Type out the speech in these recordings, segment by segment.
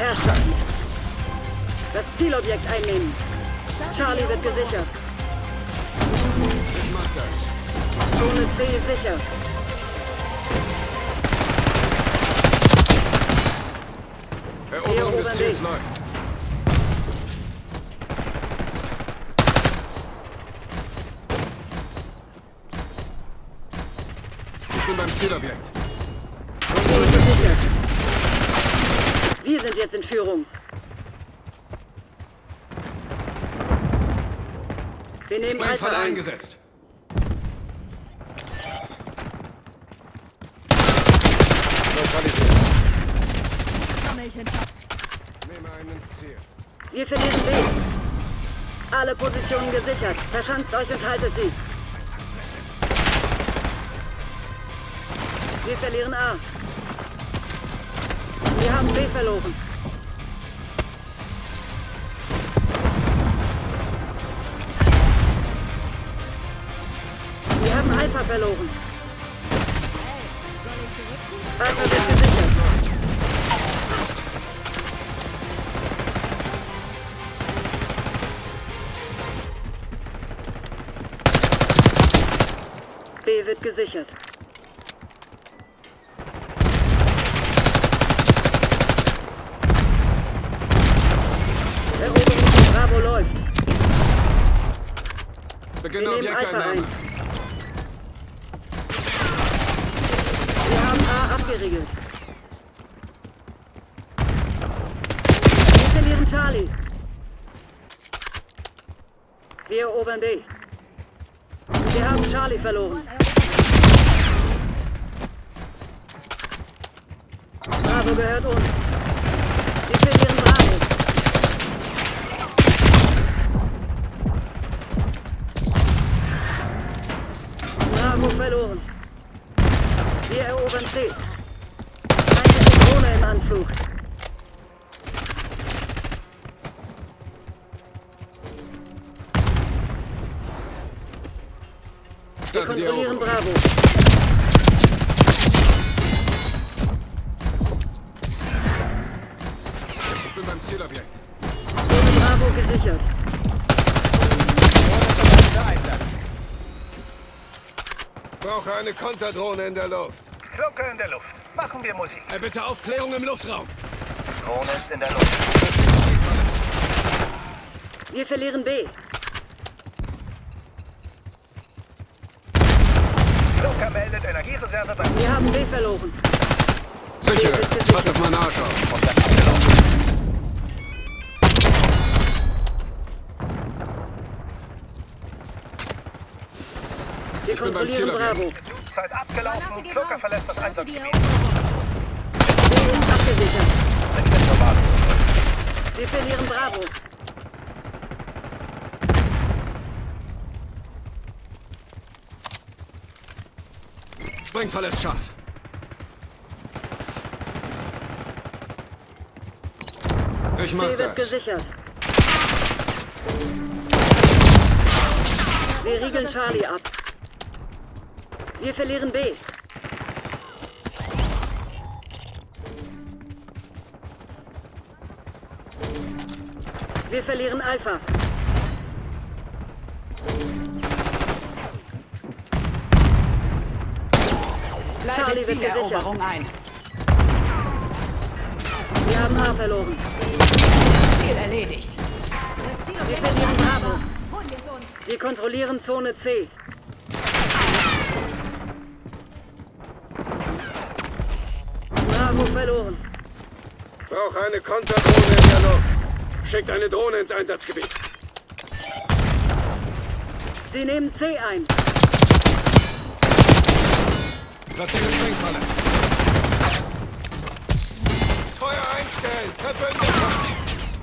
Herrschaften. Das Zielobjekt einnehmen. Charlie wird gesichert. Ich mach das. Zone C sicher. Eroberung des Ziels läuft. Ich bin beim Zielobjekt. Zone gesichert. Wir sind jetzt in Führung. Wir nehmen Alpha Sprengfalle ein. eingesetzt. Neutralisiert. Nehme einen ins Ziel. Wir verlieren B. Alle Positionen gesichert. Verschanzt euch und haltet sie. Wir verlieren A. Wir haben B verloren. Wir haben Alpha verloren. Alpha wird gesichert. B wird gesichert. Eroberung von Bravo läuft. Beginne Wir nehmen Alpha Objekteinnahme. ein. Wir haben A abgeriegelt. Wir verlieren Charlie. Wir erobern B. Wir haben Charlie verloren. Bravo gehört uns. Wir verlieren Bravo. Bravo verloren. Wir erobern C. Eine Drohne im Anflug. Wir Starte die kontrollieren Eroberung. Bravo. Ich bin beim Zielobjekt. Zone Bravo gesichert. Brauche eine Konterdrohne in der Luft. Glocke in der Luft. Machen wir Musik. Bitte Aufklärung im Luftraum. Drohne ist in der Luft. Wir verlieren B. Glocke meldet Energiereserve bei Wir haben B verloren. Sicher. B wird gesichert. Pass auf meinen Arsch auf. Kontakt abgelaufen. Wir Ich bin beim kontrollieren Bravo. Zielobjekt. Zeit abgelaufen. Glocke verlässt das Einsatzgebiet. B ist abgesichert. Sind wir zur Basis. Wir verlieren Bravo. Sprengfalle ist scharf. Ich mach C wird das. gesichert. Wir riegeln Charlie ab. Wir verlieren B. Wir verlieren Alpha. Charlie Leite wird Zieleroberung gesichert. ein. Wir haben A verloren. Ziel erledigt. Wir verlieren Bravo. Wir kontrollieren Zone C. Bravo verloren. Brauche eine Konterdrohne in der Luft. Schickt eine Drohne ins Einsatzgebiet. Sie nehmen C ein. Platziere Sprengfalle. Feuer einstellen. Verbündeter.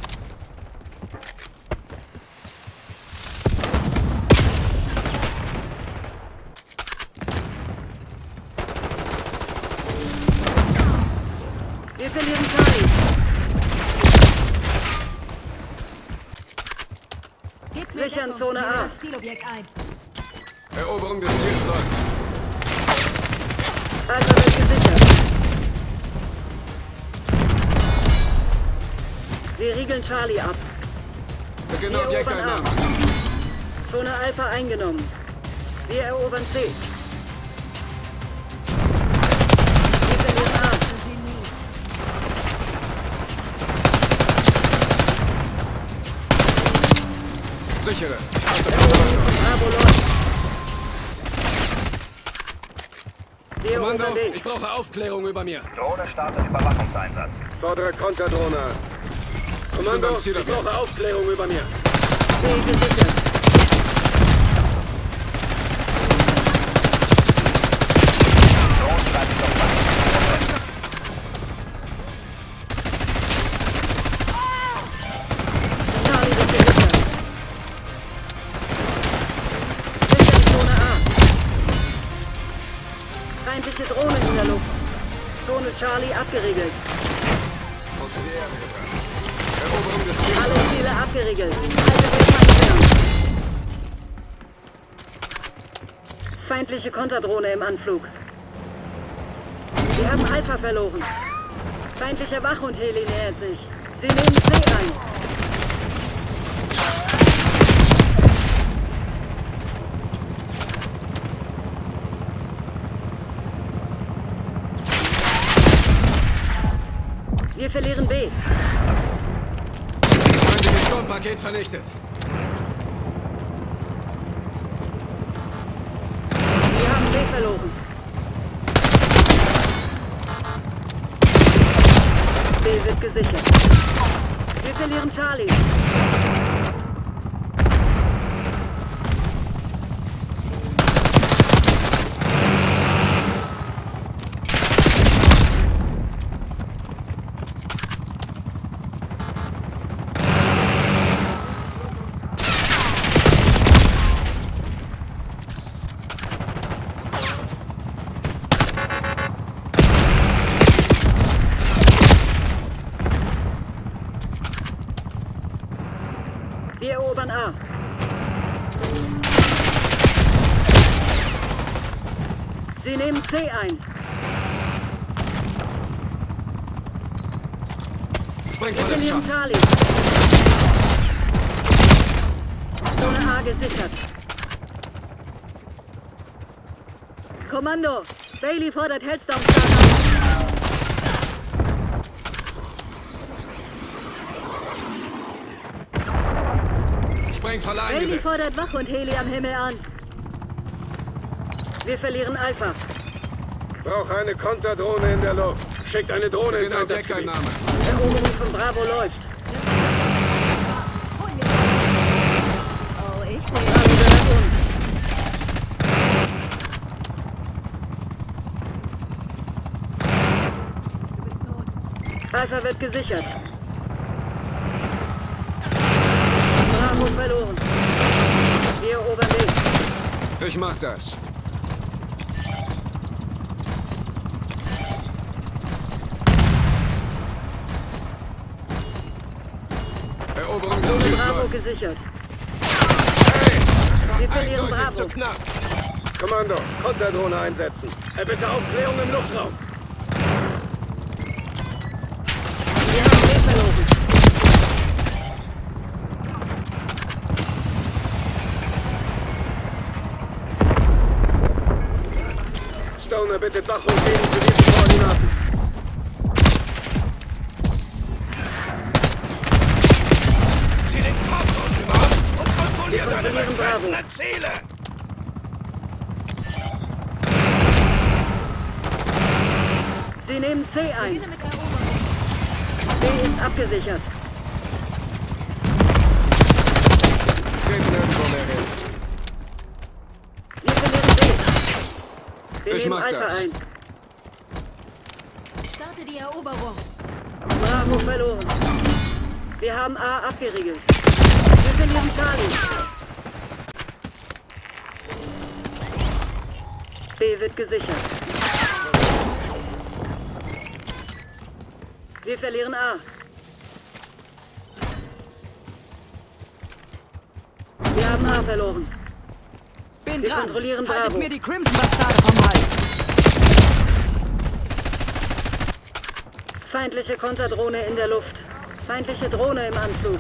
Wir verlieren Charlie. Sichern Zone A. Eroberung des Ziels läuft. Alpha wird gesichert. riegeln Charlie ab. Beginne Wir erobern A. Objekteinnahme. Zone Alpha eingenommen. Wir erobern C. Wir verlieren A. Sichere. Bravo läuft. Wir Kommando, erobern D. ich brauche Aufklärung über mir. Drohne startet Überwachungseinsatz. Fordere Konterdrohne an. Kommando, beim ich Zielobjekt. brauche Aufklärung über mir. D gesichert. Charlie wird gesichert. Sicher die Zone A. Feindliche Drohne in der Luft. Zone Charlie abgeriegelt. Unter die Erde gebracht. Eroberung des Ziels. Alle Ziele abgeriegelt. Halte Fernfern. Feindliche Konterdrohne im Anflug. Wir haben Alpha verloren. Feindlicher Wachhund-Heli nähert sich. Sie nehmen C ein. Wir verlieren B. Feindliches Sturmpaket vernichtet. Wir haben B verloren. B wird gesichert. Wir verlieren Charlie. Wir erobern A. Sie nehmen C ein. Wir Sprengverletzt verlieren scharf. Charlie. Zone A gesichert. Kommando! Bailey fordert Hellstorm-Start an. Sprengfalle Bailey eingesetzt. fordert Wach und Heli am Himmel an. Wir verlieren Alpha. Brauche eine Konterdrohne in der Luft. Schickt eine Drohne ins Beginne Einsatzgebiet. Objekteinnahme. Eroberung von Bravo läuft. Oh, ich Bravo gehört uns. Alpha wird gesichert. Bravo verloren. Wir erobern B. Ich mach das. Eroberung des Zone Ziels Bravo läuft. gesichert. Das war Wir verlieren eindeutig Bravo. zu knapp. Kommando, Konterdrohne einsetzen. Bitte Aufklärung im Luftraum. Wir haben B verloren. Stoner bittet Wach und Heli zu diesen Koordinaten. Zieh den Kopf aus dem Arm und kontrollier Wir deine kontrollieren Bravo. besessenen Ziele. Sie nehmen C ein. beginne mit Eroberung. B ist abgesichert. Geht nirgendwo mehr hin. Wir verlieren B. Wir Ich nehmen mach Alpha das. ein. Starte die Eroberung. Bravo verloren. Wir haben A abgeriegelt. Wir verlieren Charlie. B wird gesichert. Wir verlieren A. Wir haben A verloren. Bin Wir dran. kontrollieren Haltet Bravo. mir die Crimson-Bastarde vom Hals. Feindliche Konterdrohne in der Luft. Feindliche Drohne im Anflug.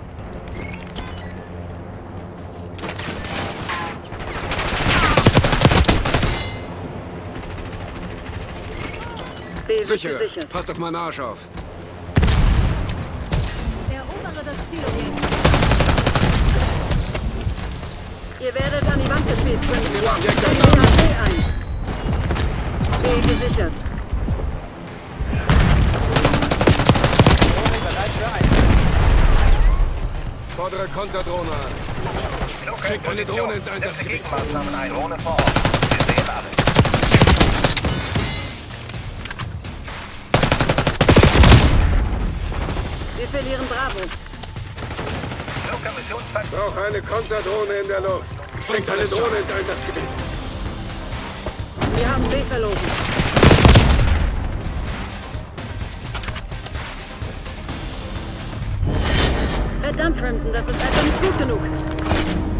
B wird Sicher. gesichert. Passt auf meinen Arsch auf. Erobere das Zielobjekt. Ihr werdet an die Wand gespielt, Crimson. Objekt B ein. B gesichert. Fordere Konterdrohne an. Schickt eine Drohne ins Einsatzgebiet. Gegenmaßnahmen ein. Drohne vor Ort. Wir sehen alles. Wir verlieren Bravo. Joker Missionsfakt. Brauche eine Konterdrohne in der Luft. Schickt eine Drohne ins Einsatzgebiet. Wir haben B verloren. Verdammt, Crimson, das ist einfach nicht gut genug.